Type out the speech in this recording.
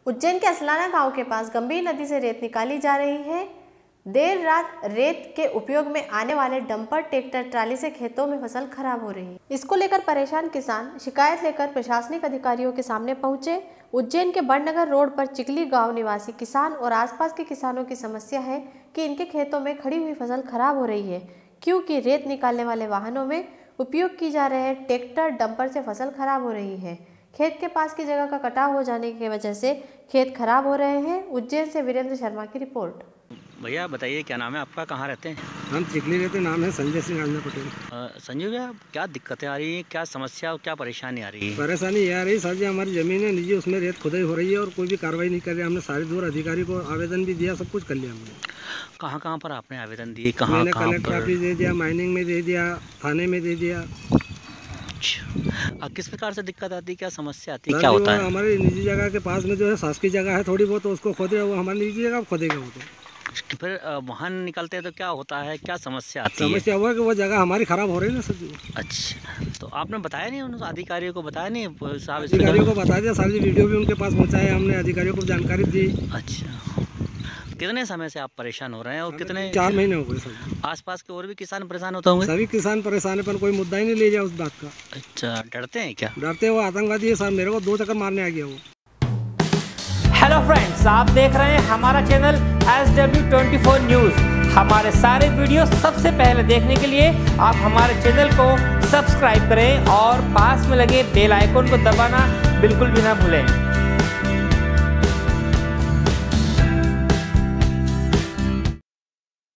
उज्जैन के असलाना गांव के पास गंभीर नदी से रेत निकाली जा रही है। देर रात रेत के उपयोग में आने वाले डंपर ट्रैक्टर ट्राली से खेतों में फसल खराब हो रही है। इसको लेकर परेशान किसान शिकायत लेकर प्रशासनिक अधिकारियों के सामने पहुंचे। उज्जैन के बड़नगर रोड पर चिकली गांव निवासी किसान और आसपास के किसानों की समस्या है कि इनके खेतों में खड़ी हुई फसल खराब हो रही है, क्योंकि रेत निकालने वाले वाहनों में उपयोग की जा रहे ट्रैक्टर डंपर से फसल खराब हो रही है। खेत के पास की जगह का कटाव हो जाने की वजह से खेत खराब हो रहे हैं। उज्जैन से वीरेंद्र शर्मा की रिपोर्ट। भैया बताइए, क्या नाम है आपका, कहाँ रहते हैं? हम चिकली रहते, नाम है संजय सिंह आंजना पटेल। संजय भैया, क्या दिक्कतें आ रही हैं, क्या समस्या और क्या परेशानी आ रही है? परेशानी ये आ रही है सर जी, हमारी ज़मीन है निजी, उसमें रेत खुदाई हो रही है और कोई भी कार्रवाई नहीं कर रहे। हमने सारे दूर अधिकारी को आवेदन भी दिया, सब कुछ कर लिया हमने। कहाँ पर आपने आवेदन दिए? कहाँ? मैंने कलेक्टर ऑफिस दे दिया, माइनिंग में दे दिया, थाने में दे दिया। किस प्रकार से दिक्कत आती है, क्या समस्या आती है, क्या होता है? हमारी निजी जगह के पास में जो है शासकीय जगह है थोड़ी बहुत, तो उसको खोदे, वो हमारी निजी जगह खोदेगा वो। तो फिर वाहन निकलते हैं तो क्या होता है, क्या समस्या आती है? समस्या हुआ कि वो जगह हमारी खराब हो रही है ना सर जी। अच्छा, तो आपने बताया नहीं, उन अधिकारियों को बताया नहीं? साहब अधिकारियों को बता दिया, सारी वीडियो भी उनके पास पहुँचाया हमने, अधिकारियों को जानकारी दी। अच्छा, कितने समय से आप परेशान हो रहे हैं और कितने? 4 महीने हो गए सर। आसपास के और भी किसान परेशान होते होंगे? सभी किसान परेशान है, पर कोई मुद्दा ही नहीं ले जाए उस बात का। अच्छा, डरते हैं क्या? डरते, वो आतंकवादी है सर, मेरे को 2 चक्कर मारने आ गया वो। हेलो फ्रेंड्स, आप देख रहे हैं हमारा चैनल SW24 न्यूज़। हमारे सारे वीडियो सबसे पहले देखने के लिए आप हमारे चैनल को सब्सक्राइब करें और पास में लगे बेल आइकन को दबाना बिल्कुल भी ना भूलें।